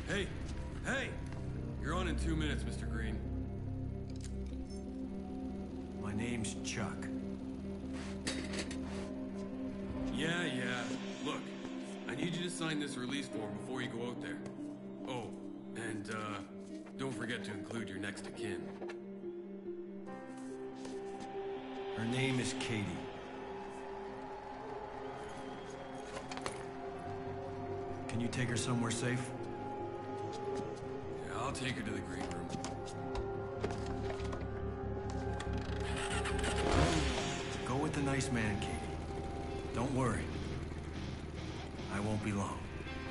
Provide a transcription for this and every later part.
Hey! Hey! You're on in 2 minutes, Mr. Green. My name's Chuck. Yeah. Look, I need you to sign this release form before you go out there. Oh, and, don't forget to include your next of kin. Her name is Katie. Can you take her somewhere safe? Yeah, I'll take her to the green room. Go with the nice man, Katie. Don't worry. I won't be long.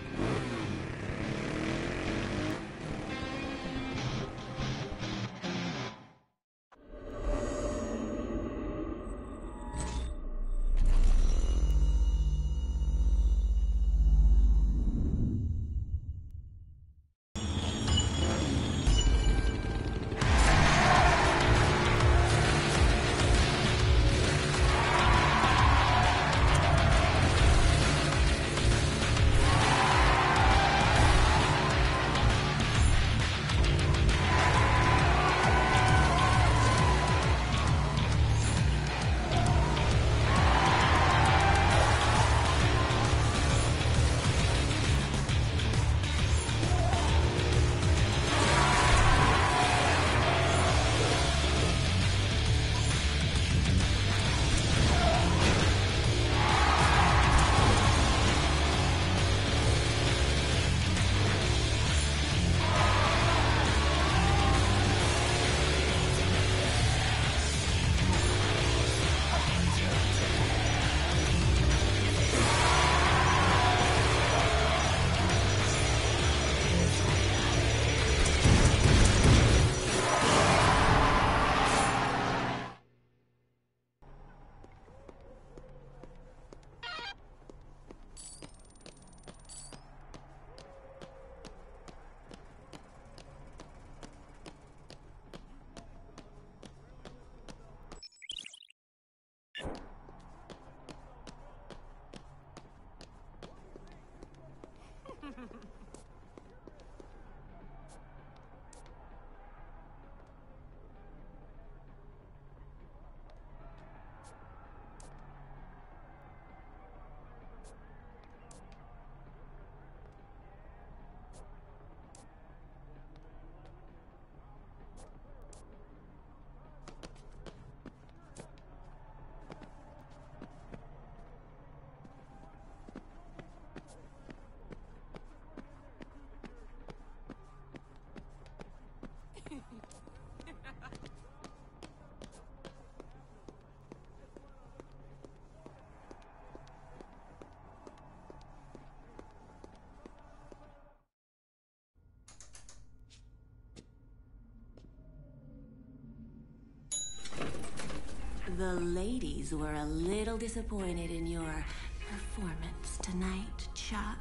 The ladies were a little disappointed in your performance tonight, Chuck.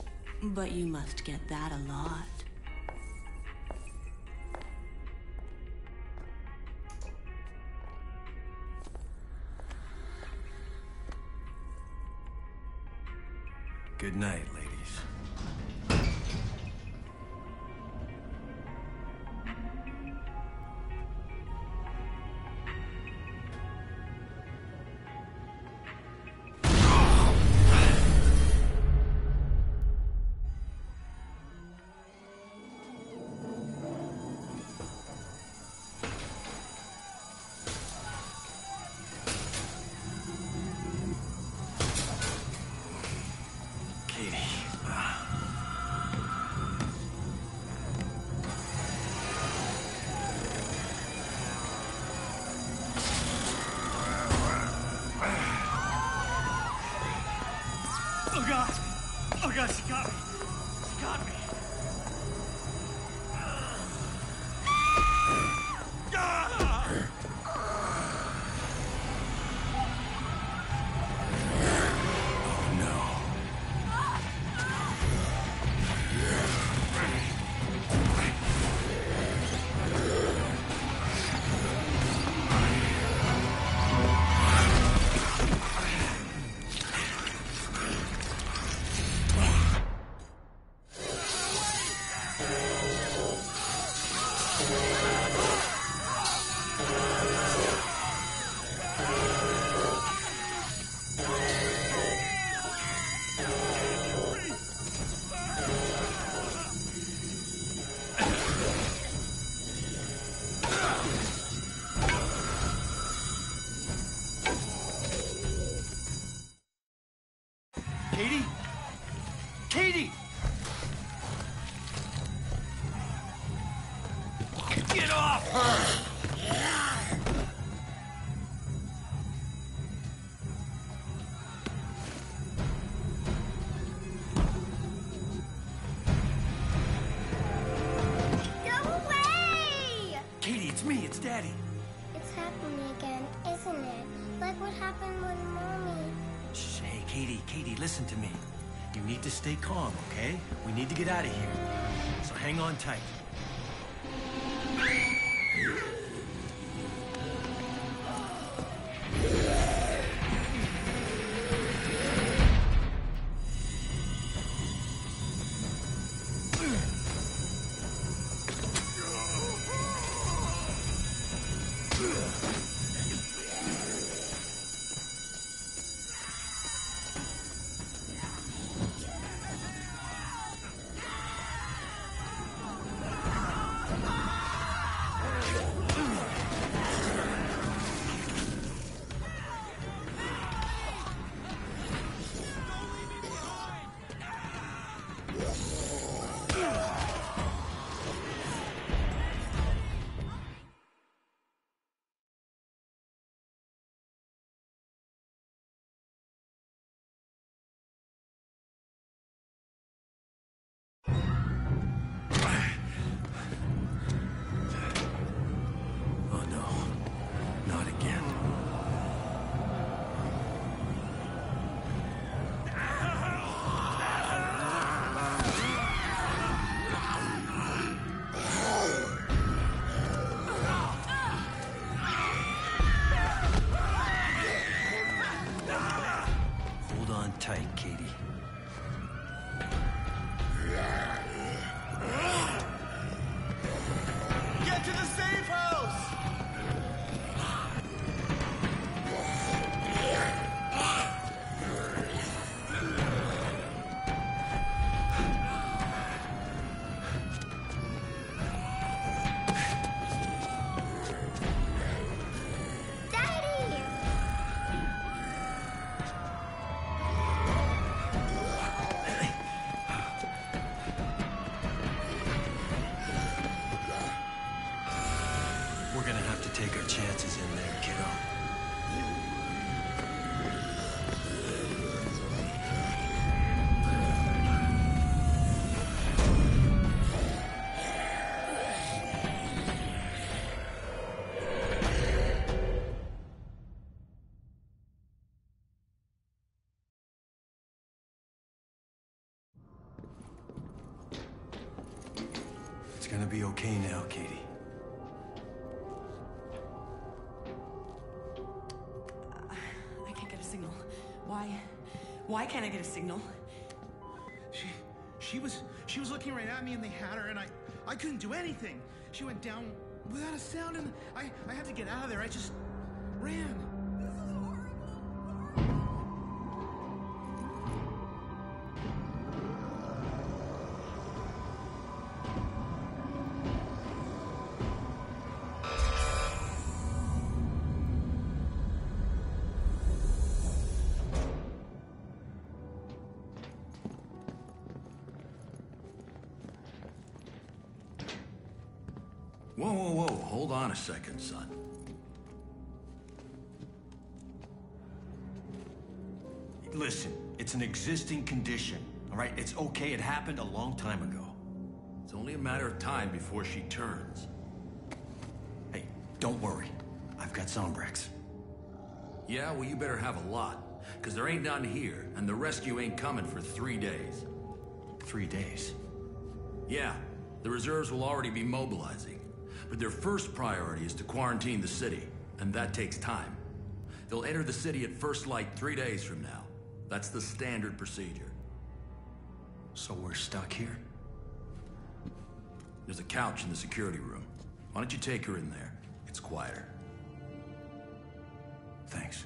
But you must get that a lot. Good night, ladies. Katie. Katie? Katie! Get off her! Go away! Katie, it's me, it's Daddy. It's happening again, isn't it? Like what happened with Mommy. Shh, hey, Katie, listen to me. You need to stay calm, okay? We need to get out of here. So hang on tight. Oh no, not again. Hold on tight, Katie. Get to the safe house! Daddy! We're gonna have to take our chances in there, kiddo. It's gonna be okay now, Katie. I can't get a signal. Why? Why can't I get a signal? She was looking right at me and they had her and I couldn't do anything. She went down without a sound and I had to get out of there. I just ran. Whoa, whoa, whoa. Hold on a second, son. Listen, it's an existing condition, all right? It's okay, it happened a long time ago. It's only a matter of time before she turns. Hey, don't worry. I've got Zombrex. Yeah, well, you better have a lot. Because there ain't none here, and the rescue ain't coming for 3 days. 3 days. Yeah, the reserves will already be mobilizing. But their first priority is to quarantine the city, and that takes time. They'll enter the city at first light 3 days from now. That's the standard procedure. So we're stuck here? There's a couch in the security room. Why don't you take her in there? It's quieter. Thanks.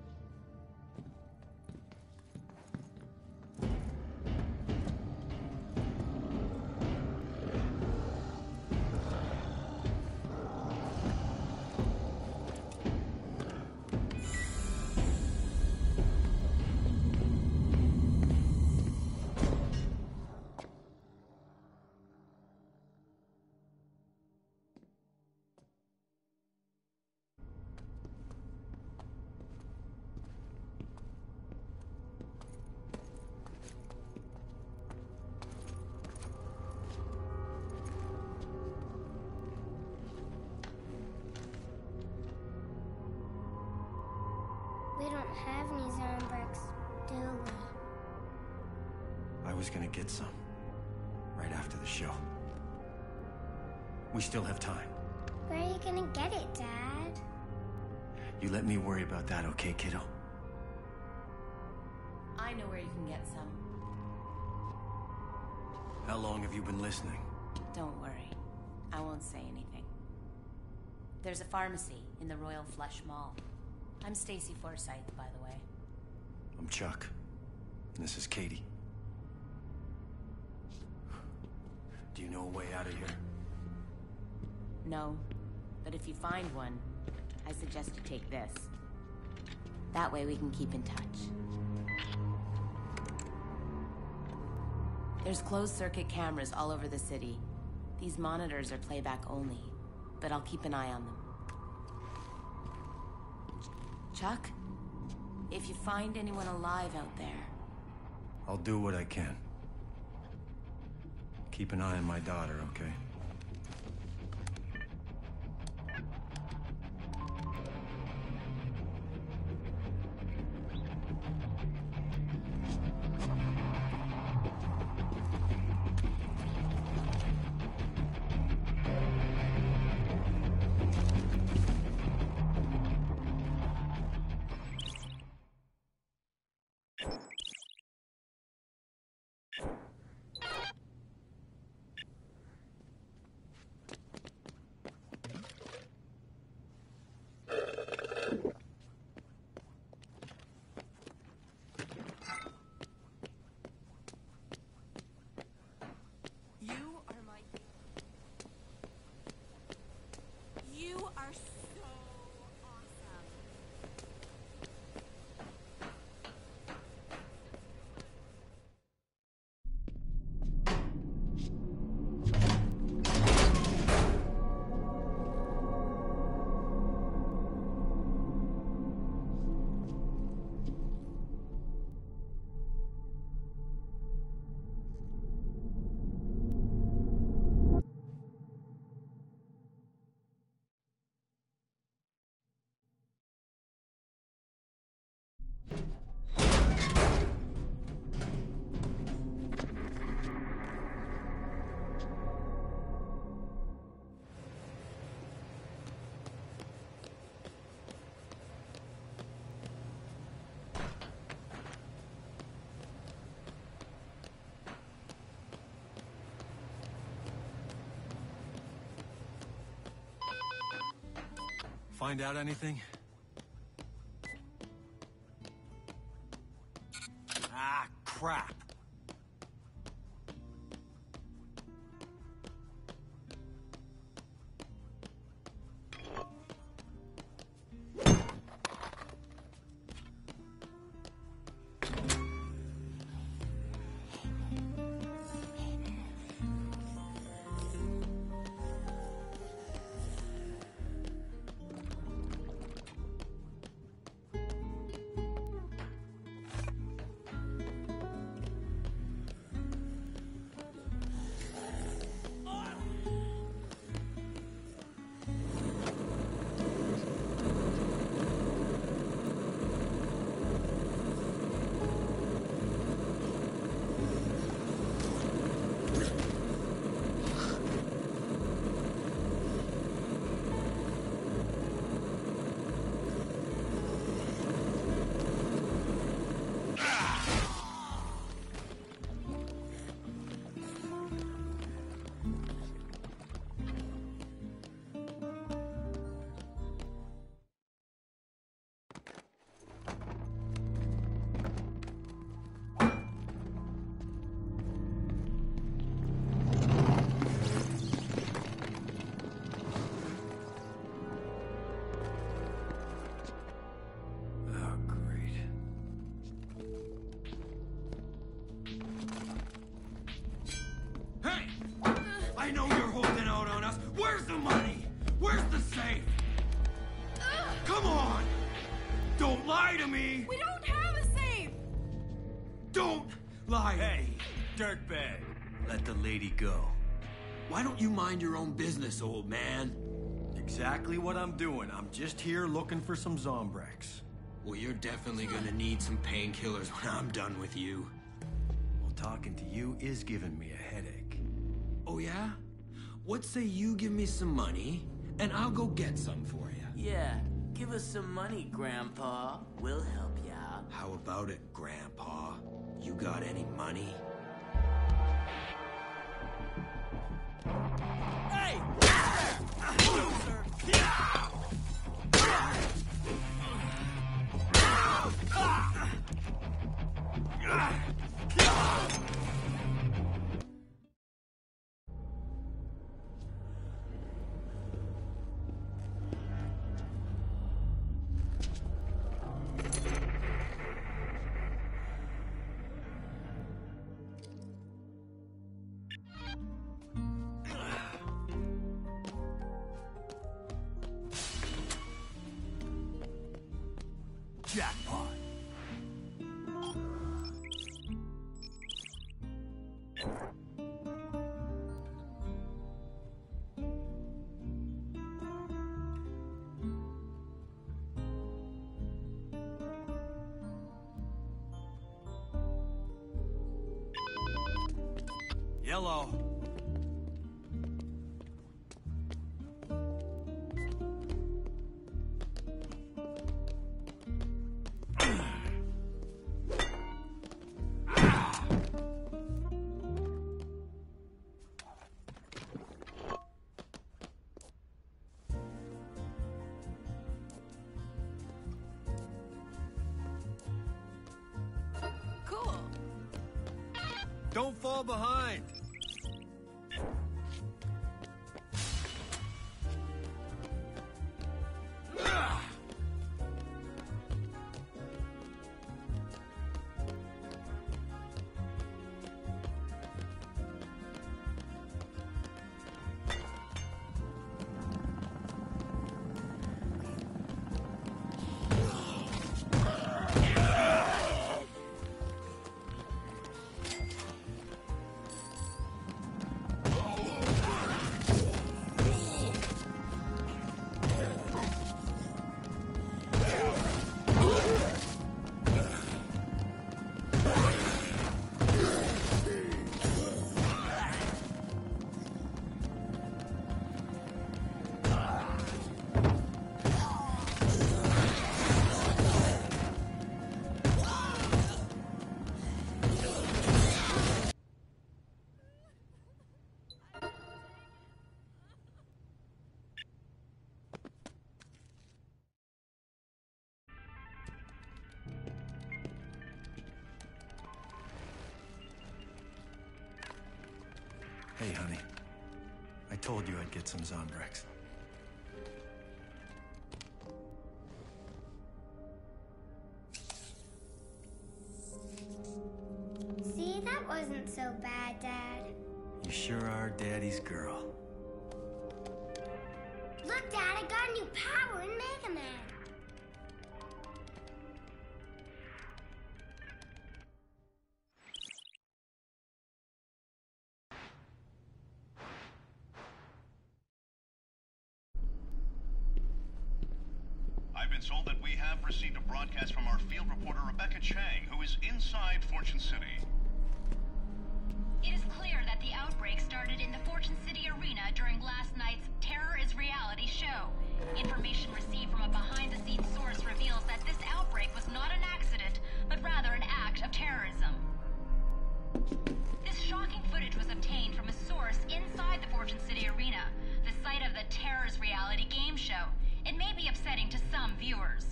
We don't have any zone bricks, do we? I was gonna get some. Right after the show. We still have time. Where are you gonna get it, Dad? You let me worry about that, okay, kiddo? I know where you can get some. How long have you been listening? Don't worry. I won't say anything. There's a pharmacy in the Royal Flush Mall. I'm Stacy Forsythe, by the way. I'm Chuck. And this is Katie. Do you know a way out of here? No, but if you find one, I suggest you take this. That way we can keep in touch. There's closed-circuit cameras all over the city. These monitors are playback only, but I'll keep an eye on them. Chuck, if you find anyone alive out there... I'll do what I can. Keep an eye on my daughter, okay? You are so awesome. Find out anything? Ah, crap! I know you're holding out on us. Where's the money? Where's the safe? Come on! Don't lie to me! We don't have a safe! Don't lie! Hey, dirtbag. Let the lady go. Why don't you mind your own business, old man? Exactly what I'm doing. I'm just here looking for some Zombrex. Well, you're definitely gonna need some painkillers when I'm done with you. Well, talking to you is giving me a headache. Oh, yeah? What say you give me some money, and I'll go get some for you? Yeah, give us some money, Grandpa. We'll help you out. How about it, Grandpa? You got any money? Hey! Jackpot. Yellow. Cool. Don't fall behind. Hey, honey. I told you I'd get some Zombrex. See, that wasn't so bad, Dad. You sure are Daddy's girl. Look, Dad, I got a new power in Mega Man. I've been told that we have received a broadcast from our field reporter Rebecca Chang, who is inside Fortune City. It is clear that the outbreak started in the Fortune City arena during last night's Terror is Reality show. Information received from a behind-the-scenes source reveals that this outbreak was not an accident, but rather an act of terrorism. This shocking footage was obtained from a source inside the Fortune City arena, the site of the Terror is Reality game show. It may be upsetting to some viewers.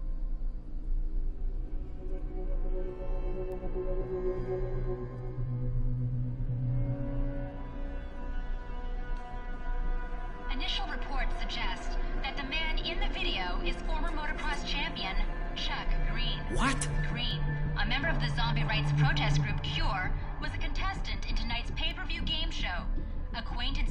Initial reports suggest that the man in the video is former motocross champion Chuck Green. What? Green, a member of the zombie rights protest group Cure, was a contestant in tonight's pay-per-view game show. Acquainted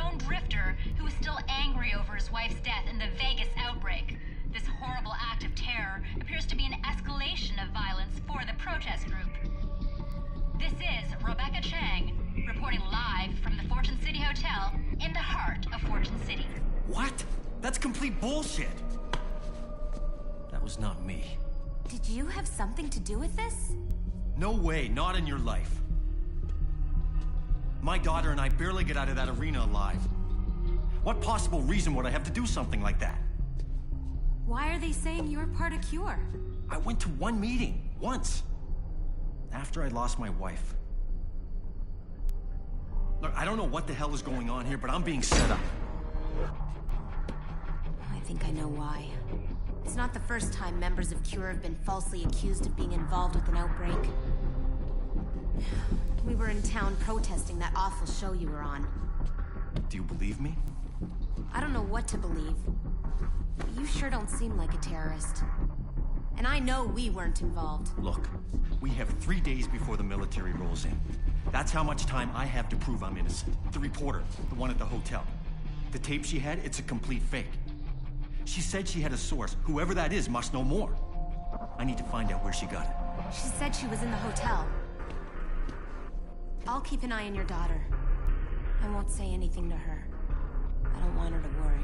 lone drifter who is still angry over his wife's death in the Vegas outbreak. This horrible act of terror appears to be an escalation of violence for the protest group. This is Rebecca Chang, reporting live from the Fortune City Hotel in the heart of Fortune City. What? That's complete bullshit. That was not me. Did you have something to do with this? No way, not in your life. My daughter and I barely get out of that arena alive. What possible reason would I have to do something like that? Why are they saying you're part of Cure? I went to one meeting, once. After I lost my wife. Look, I don't know what the hell is going on here, but I'm being set up. I think I know why. It's not the first time members of Cure have been falsely accused of being involved with an outbreak. We were in town protesting that awful show you were on. Do you believe me? I don't know what to believe. But you sure don't seem like a terrorist. And I know we weren't involved. Look, we have 3 days before the military rolls in. That's how much time I have to prove I'm innocent. The reporter, the one at the hotel. The tape she had, it's a complete fake. She said she had a source. Whoever that is must know more. I need to find out where she got it. She said she was in the hotel. I'll keep an eye on your daughter. I won't say anything to her. I don't want her to worry.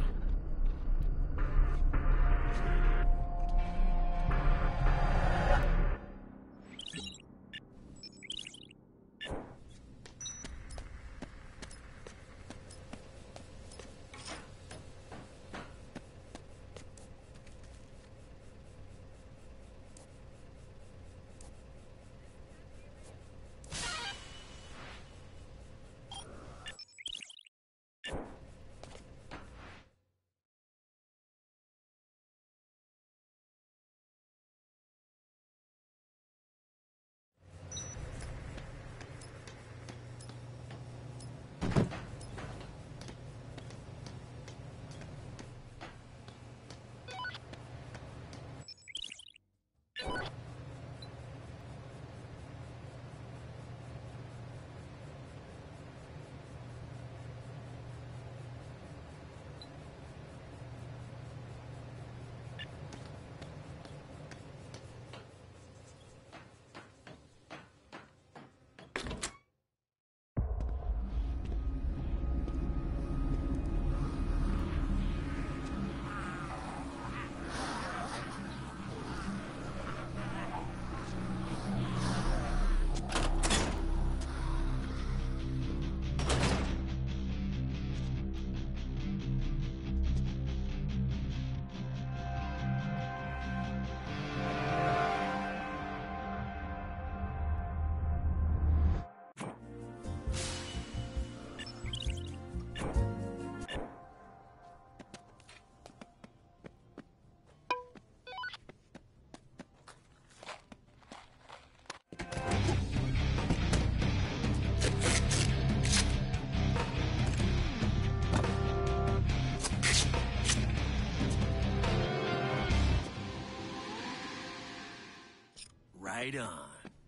Right on.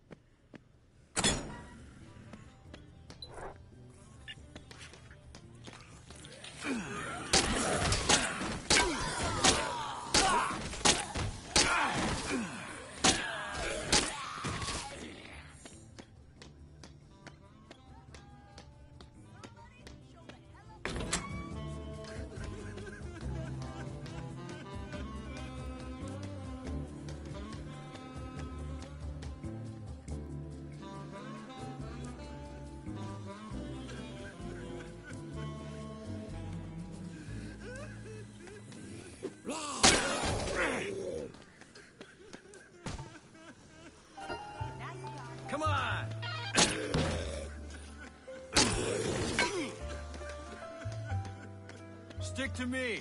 Come on! Stick to me.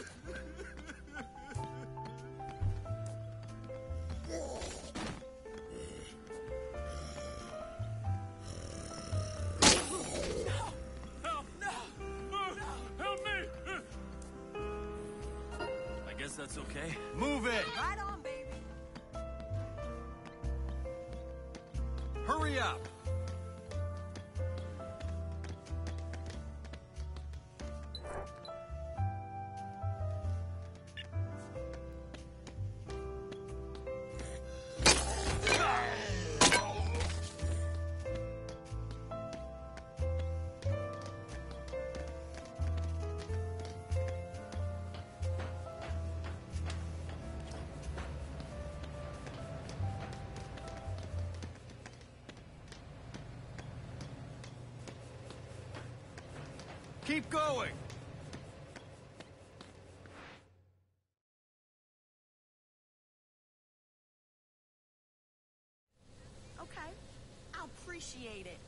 I guess that's okay. Move it! Right on, baby. Hurry up! Keep going! Okay, I'll appreciate it.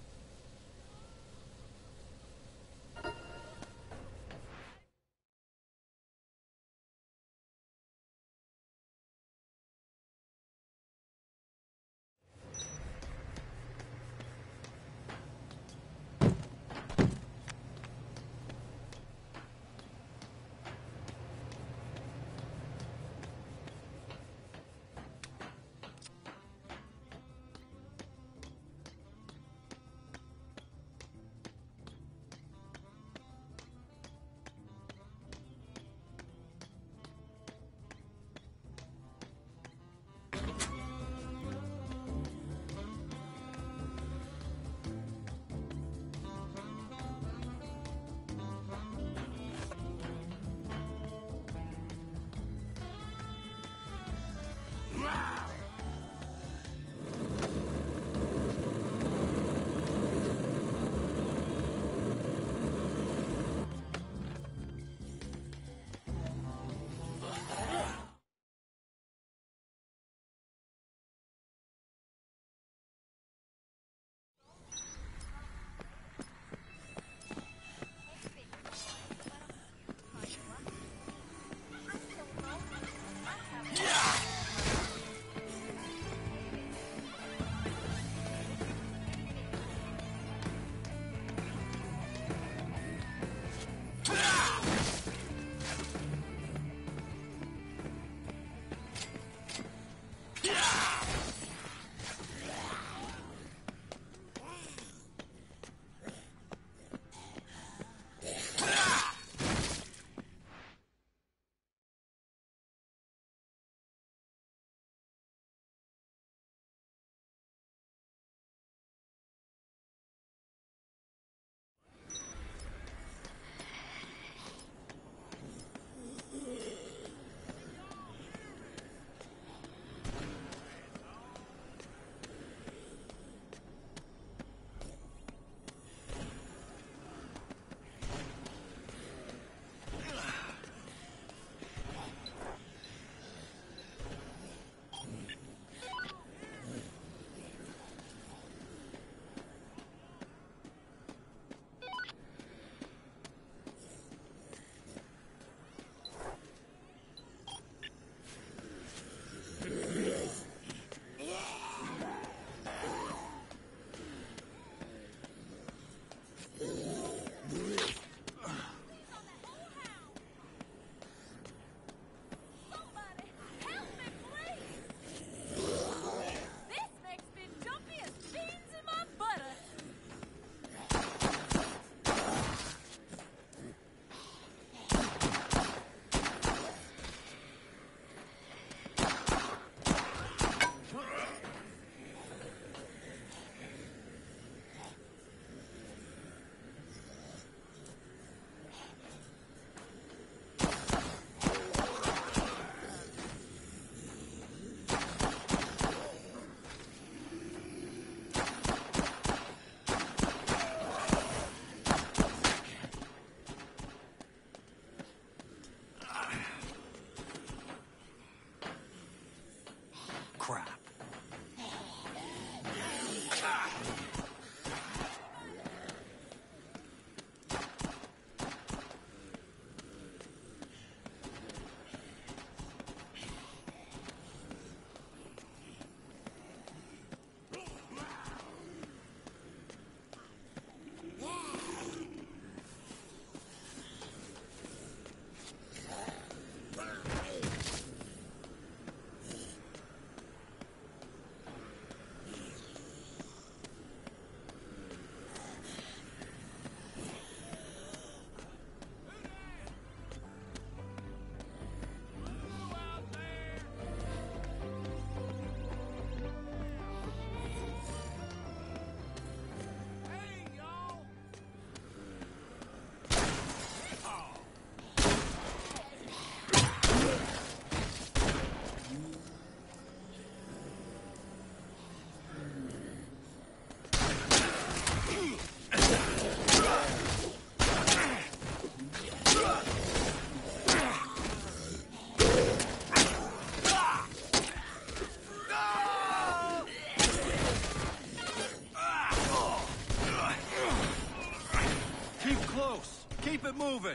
close. Keep it moving.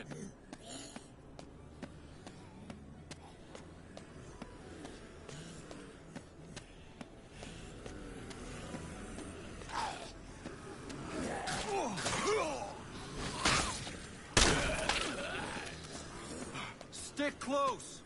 Stick close.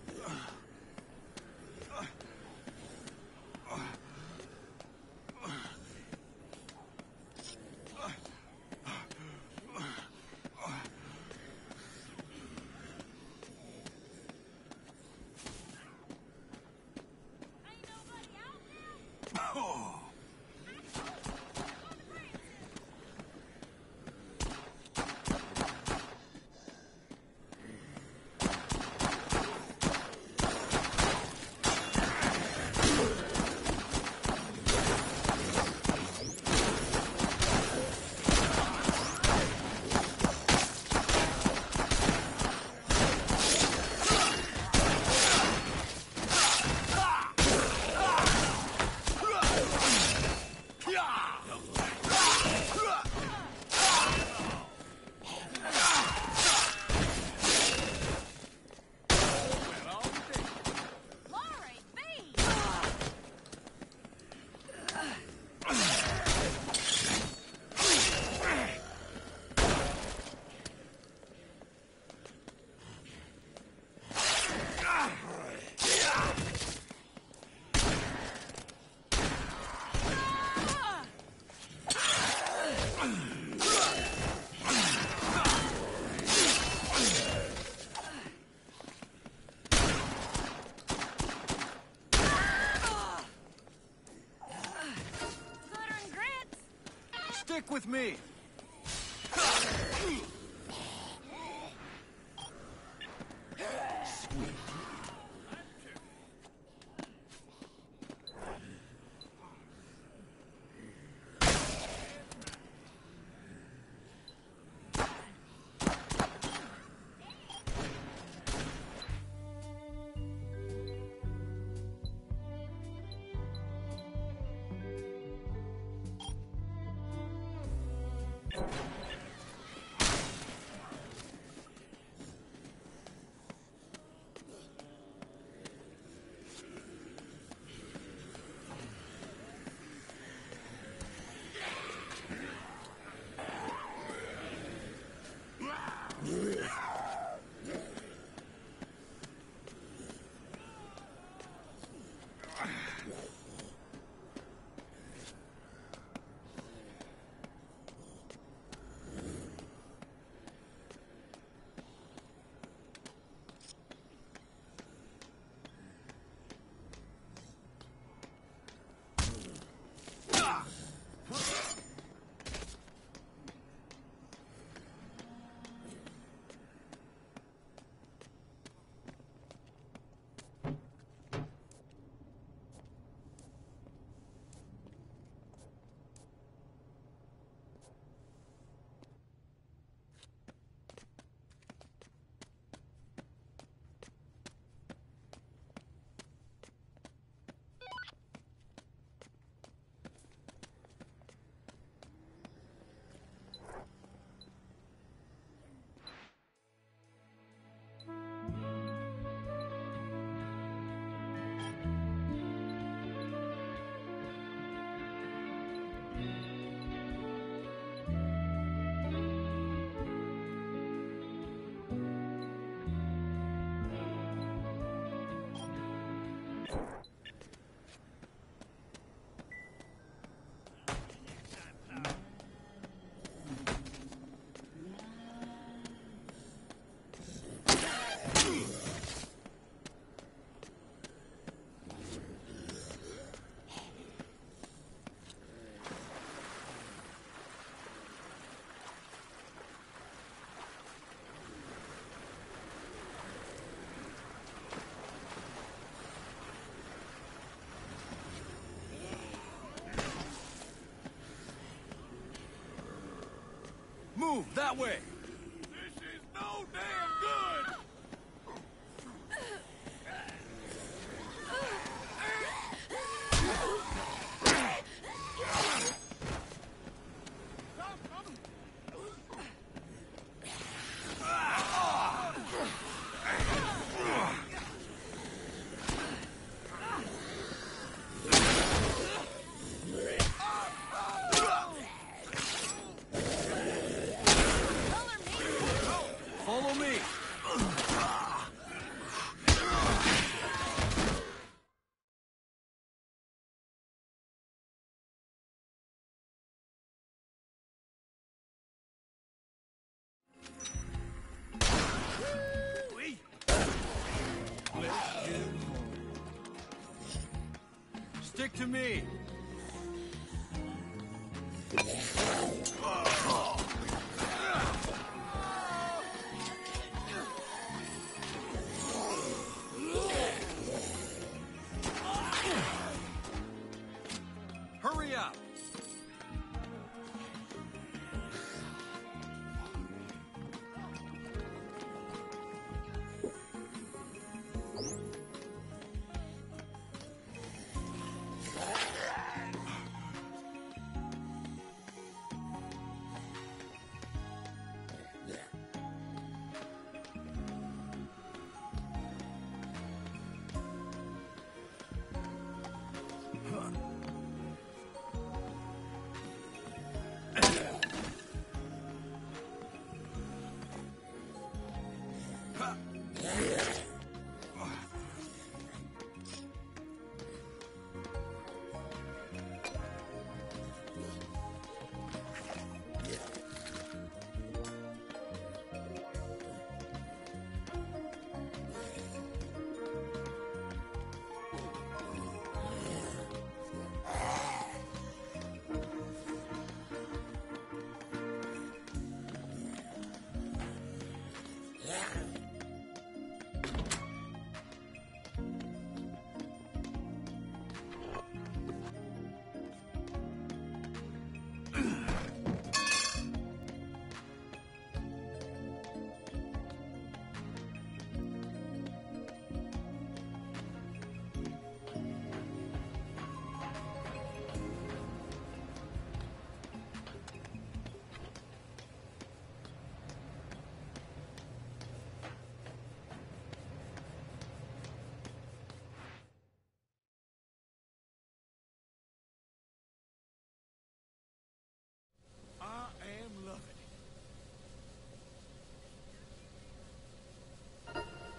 Stick with me. Sweet. Move that way! This is no damn good! Stick to me.